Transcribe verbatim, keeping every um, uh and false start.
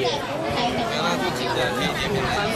让他做几个可以点评的。